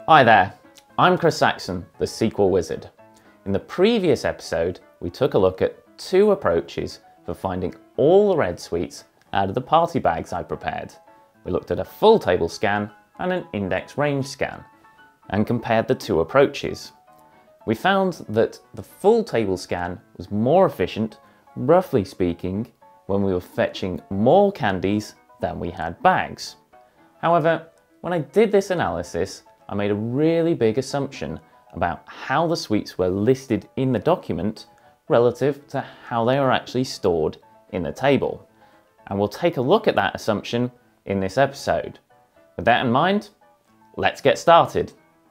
Hi there, I'm Chris Saxon, the SQL Wizard. In the previous episode, we took a look at two approaches for finding all the red sweets out of the party bags I prepared. We looked at a full table scan and an index range scan and compared the two approaches. We found that the full table scan was more efficient, roughly speaking, when we were fetching more candies than we had bags. However, when I did this analysis, I made a really big assumption about how the sweets were listed in the document relative to how they are actually stored in the table. And we'll take a look at that assumption in this episode. With that in mind, let's get started.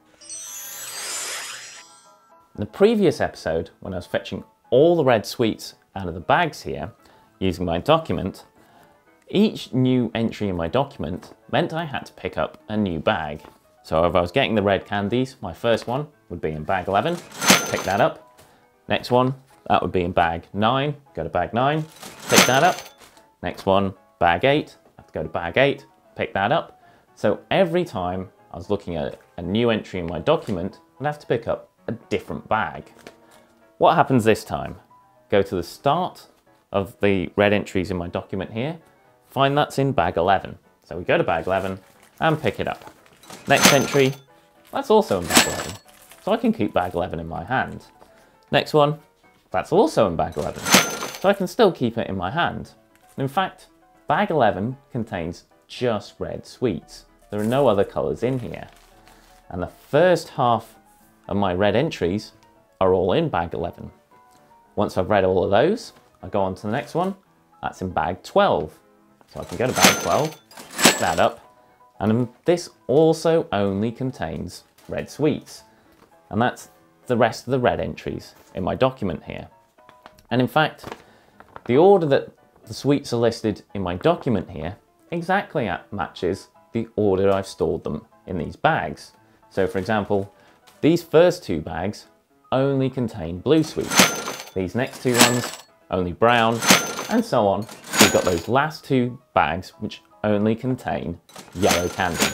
In the previous episode, when I was fetching all the red sweets out of the bags here, using my document, each new entry in my document meant I had to pick up a new bag. So if I was getting the red candies, my first one would be in bag 11, pick that up. Next one, that would be in bag 9, go to bag 9, pick that up. Next one, bag 8, I have to go to bag 8, pick that up. So every time I was looking at a new entry in my document, I'd have to pick up a different bag. What happens this time? Go to the start of the red entries in my document here, find that's in bag 11. So we go to bag 11 and pick it up. Next entry, that's also in bag 11. So I can keep bag 11 in my hand. Next one, that's also in bag 11. So I can still keep it in my hand. In fact, bag 11 contains just red sweets. There are no other colours in here. And the first half of my red entries are all in bag 11. Once I've read all of those, I go on to the next one. That's in bag 12. So I can go to bag 12, pick that up, and this also only contains red sweets. And that's the rest of the red entries in my document here. And in fact, the order that the sweets are listed in my document here exactly matches the order I've stored them in these bags. So for example, these first two bags only contain blue sweets. These next two ones, only brown, and so on. We've got those last two bags which only contain yellow candy.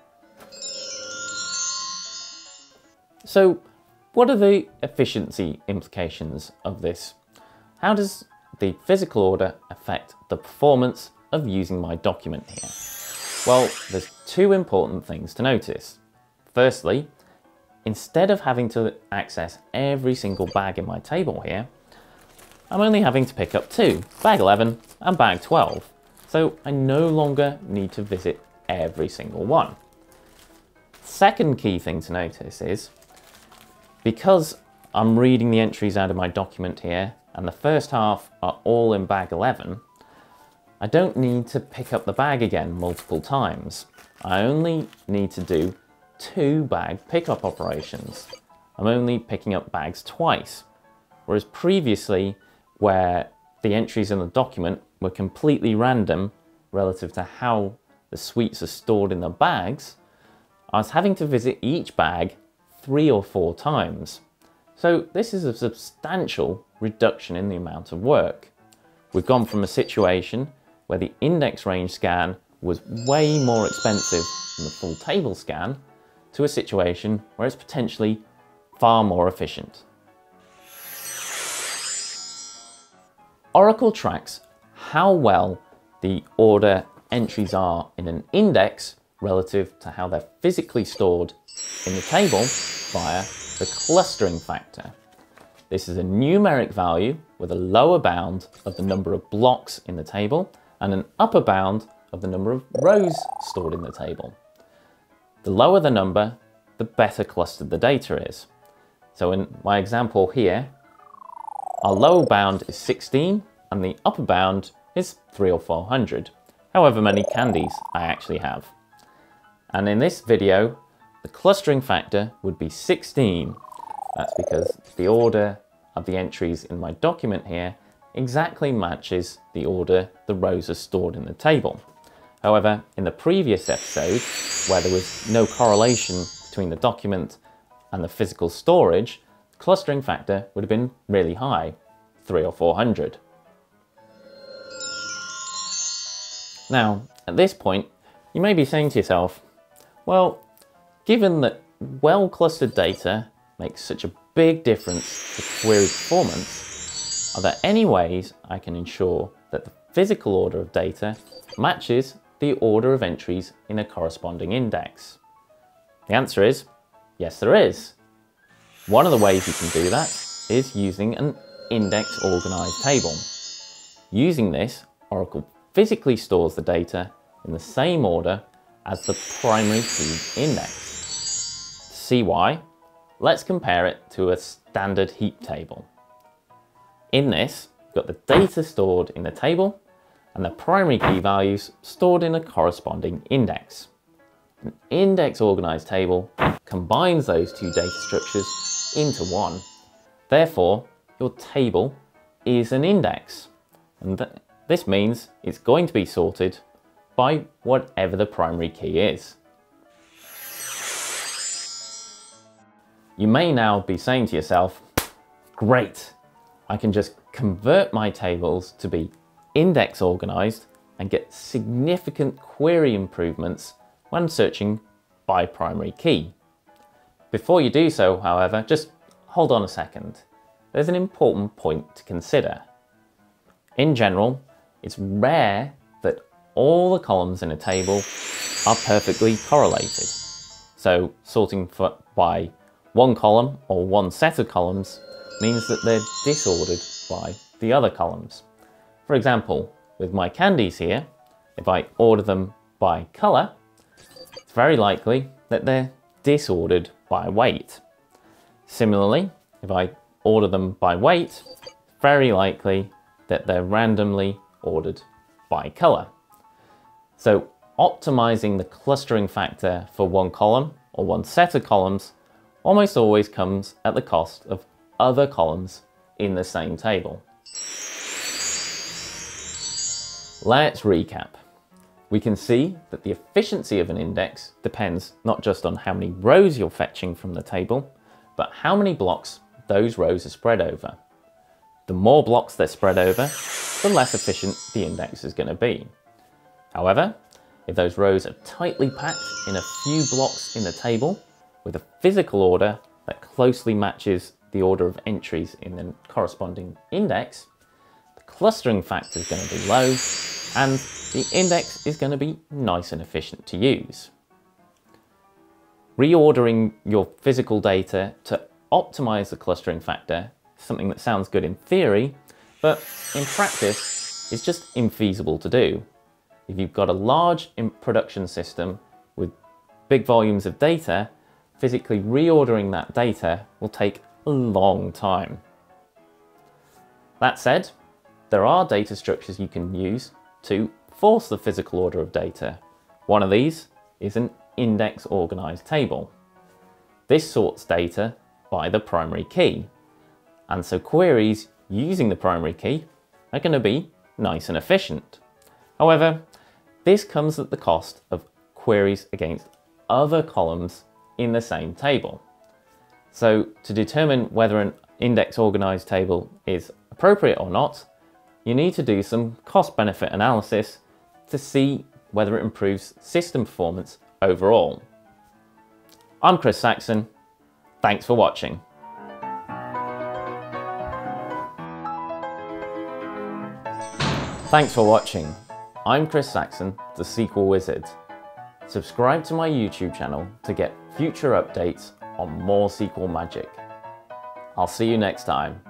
So what are the efficiency implications of this? How does the physical order affect the performance of using my document here? Well, there's two important things to notice. Firstly, instead of having to access every single bag in my table here, I'm only having to pick up two, bag 11 and bag 12. So I no longer need to visit every single one. Second key thing to notice is, because I'm reading the entries out of my document here, and the first half are all in bag 11, I don't need to pick up the bag again multiple times. I only need to do two bag pickup operations. I'm only picking up bags twice, whereas previously, where the entries in the document were completely random relative to how the sweets are stored in the bags, I was having to visit each bag 3 or 4 times. So this is a substantial reduction in the amount of work. We've gone from a situation where the index range scan was way more expensive than the full table scan to a situation where it's potentially far more efficient. Oracle tracks how well the order entries are in an index relative to how they're physically stored in the table via the clustering factor. This is a numeric value with a lower bound of the number of blocks in the table and an upper bound of the number of rows stored in the table. The lower the number, the better clustered the data is. So in my example here, our lower bound is 16 and the upper bound is 300 or 400, however many candies I actually have. And in this video, the clustering factor would be 16. That's because the order of the entries in my document here exactly matches the order the rows are stored in the table. However, in the previous episode, where there was no correlation between the document and the physical storage, the clustering factor would have been really high, 300 or 400. Now, at this point, you may be saying to yourself, well, given that well-clustered data makes such a big difference to query performance, are there any ways I can ensure that the physical order of data matches the order of entries in a corresponding index? The answer is yes, there is. One of the ways you can do that is using an index organized table. Using this, Oracle physically stores the data in the same order as the primary key index. To see why, let's compare it to a standard heap table. In this, you've got the data stored in the table and the primary key values stored in a corresponding index. An index organized table combines those two data structures into one. Therefore, your table is an index, and this means it's going to be sorted by whatever the primary key is. You may now be saying to yourself, great, I can just convert my tables to be index organized and get significant query improvements when searching by primary key. Before you do so, however, just hold on a second. There's an important point to consider. In general, it's rare that all the columns in a table are perfectly correlated. So sorting by one column or one set of columns means that they're disordered by the other columns. For example, with my candies here, if I order them by color, it's very likely that they're disordered by weight. Similarly, if I order them by weight, it's very likely that they're randomly ordered by color. So optimizing the clustering factor for one column or one set of columns almost always comes at the cost of other columns in the same table. Let's recap. We can see that the efficiency of an index depends not just on how many rows you're fetching from the table, but how many blocks those rows are spread over. The more blocks they're spread over, the less efficient the index is going to be. However, if those rows are tightly packed in a few blocks in the table, with a physical order that closely matches the order of entries in the corresponding index, the clustering factor is going to be low, and the index is going to be nice and efficient to use. Reordering your physical data to optimize the clustering factor is something that sounds good in theory, but in practice is just infeasible to do. If you've got a large production system with big volumes of data, physically reordering that data will take a long time. That said, there are data structures you can use to force the physical order of data. One of these is an index organized table. This sorts data by the primary key, and so queries using the primary key are going to be nice and efficient. However, this comes at the cost of queries against other columns in the same table. So to determine whether an index organized table is appropriate or not, you need to do some cost-benefit analysis to see whether it improves system performance overall. I'm Chris Saxon. Thanks for watching. Thanks for watching. I'm Chris Saxon, the SQL Wizard. Subscribe to my YouTube channel to get future updates on more SQL magic. I'll see you next time.